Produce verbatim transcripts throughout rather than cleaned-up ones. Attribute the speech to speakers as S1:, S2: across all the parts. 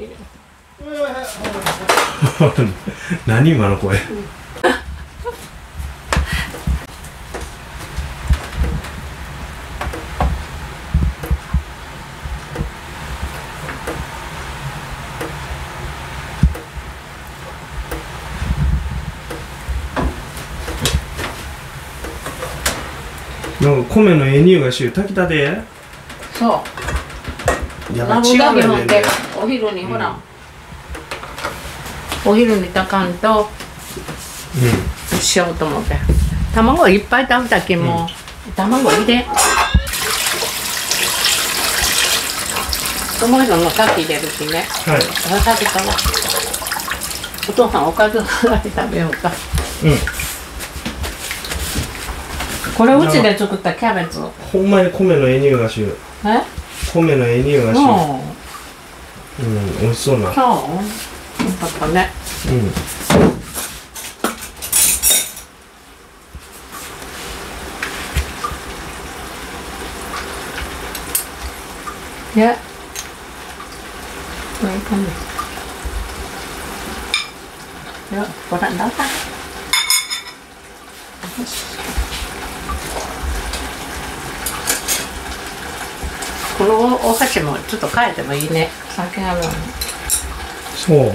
S1: 何今の声。なんか米のええ匂いがしよ、炊きたて。
S2: そう。
S1: やばい、違うねんね。
S2: お昼にほら。お昼に炊かんと。うん。しようと思って。卵いっぱい食べたけも。卵入れ。トマトのかき入れるしね。はい。食べたわ。お父さんおかずだけ食べようか。うん。これうちで作ったキャベツ。
S1: ほんまに米のええ匂いがしよ。
S2: え？
S1: 米のええ匂いがしよ。うん、美味しそうな。
S2: そう。よかったね。うん。Ya, welcome. Yuk, kurang datang. このお箸もちょっと変えてもいいね。酒あるの。
S1: そう。うん、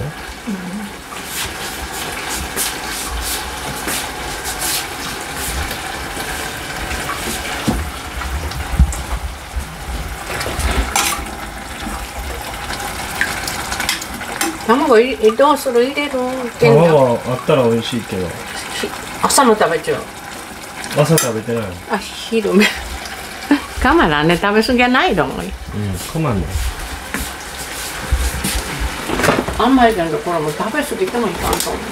S2: 卵いどうする入れる？
S1: 卵はあったら美味しいけど。
S2: 朝も食べちゃう。
S1: 朝食べてない。
S2: あ、昼め。カマラね、食べ過ぎはないと思うよ。
S1: うん、かまんね。
S2: あんまりだけど、これも食べ過ぎてもいかんと思う。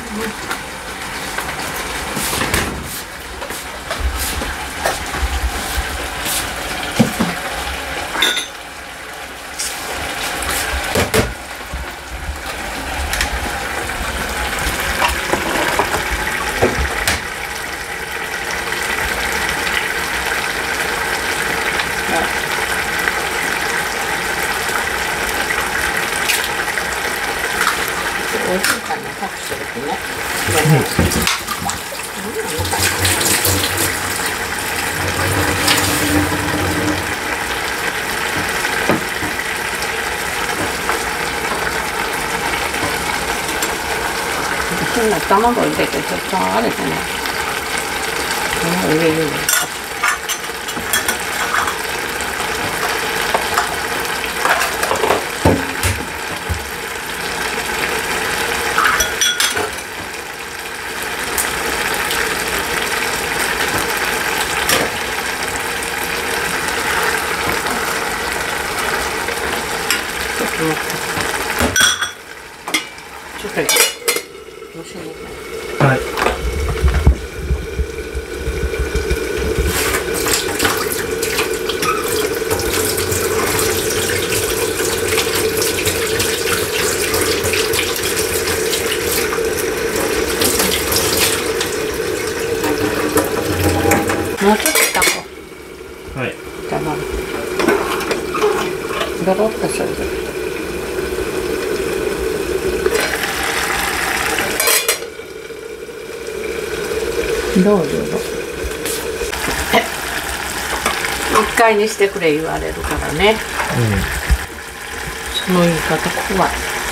S2: 美味しいかな、タクシーでね。そんな卵入れてちょっとあれかな。卵入れるの。ちょっとよろしいですか。はい。もうちょっと炊こう。はい。じゃあまあドロッとする。どうぞどうぞ。一回にしてくれ言われるからね。うん、その言い方怖い。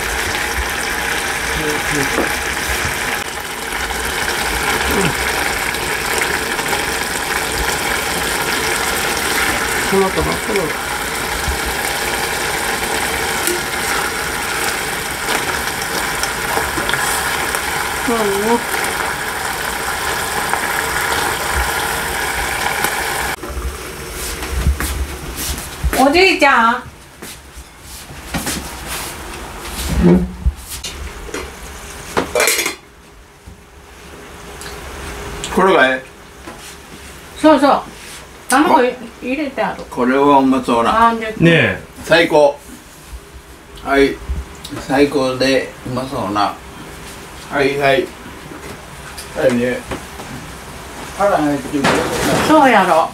S2: トマトが来る。うん、おじいちゃん。
S3: これがえ。
S2: そうそう。卵入れてある。
S3: これはうまそうな。
S1: ねえ。
S3: 最高。はい。最高でうまそうな。はいはい。はいね。腹入ってる。
S2: そうやろ。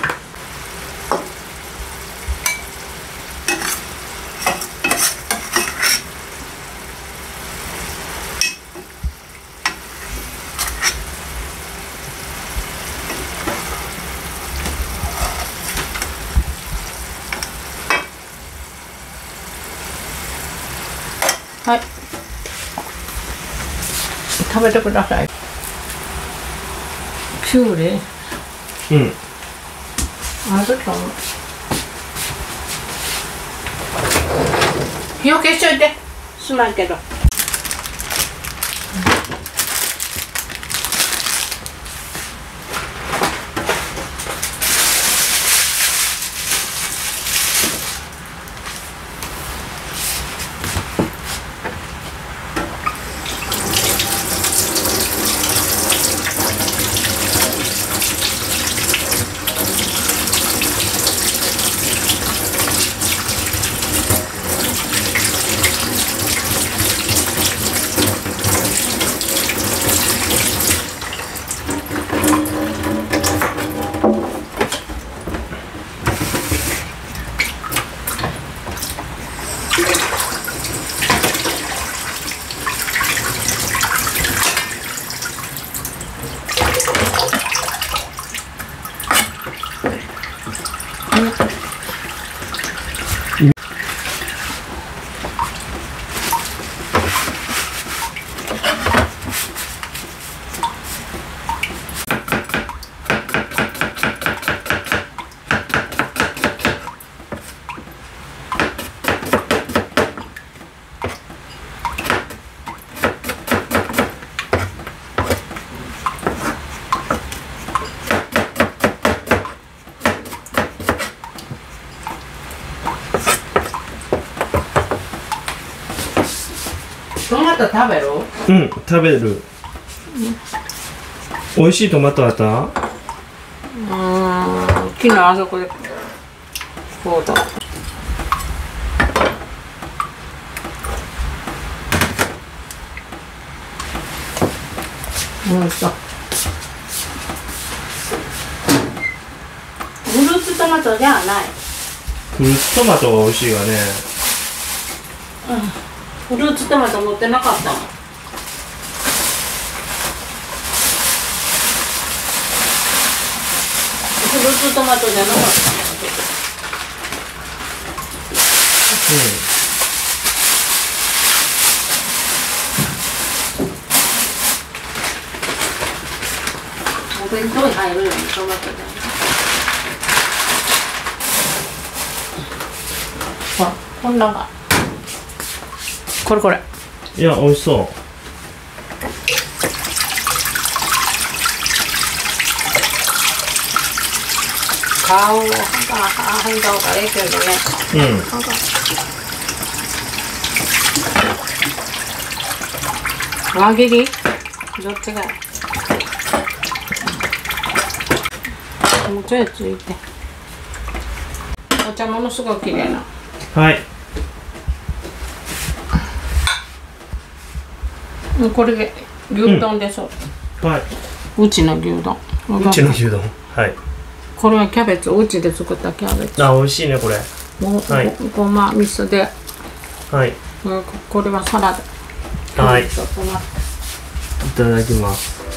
S2: はい、食べてください。きゅうり、
S1: うん、
S2: あると思う。火を消しといて。すまんけど。トマト食べる？
S1: うん、食べる。うん、美味しいトマトあった？う
S2: ーん、昨日あそこでそうだ。おいしそう。フルーツトマトじゃない。
S1: フルーツトマトが美味しいわね。
S2: うん、フルーツトマト持ってなかったの。フルーツトマトじゃなかったの。うん、お弁当に入るよね、トマトで。ほら、こんなのが。これこれ。
S1: いや、美味しそう。
S2: 顔をはんだはんだ方がいいけどね。
S1: うん。
S2: 輪切り？どっちがいい？もうちょいついて。お茶ものすごい綺麗な。
S1: はい。
S2: これで牛丼でしょ。
S1: うん、はい。
S2: うちの牛丼。
S1: うちの牛丼。はい。
S2: これはキャベツ、うちで作ったキャベツ。
S1: あ、美味しいねこれ。
S2: もう、はい、ごま味噌で。
S1: はい。
S2: これはサラダ。
S1: はい。いただきます。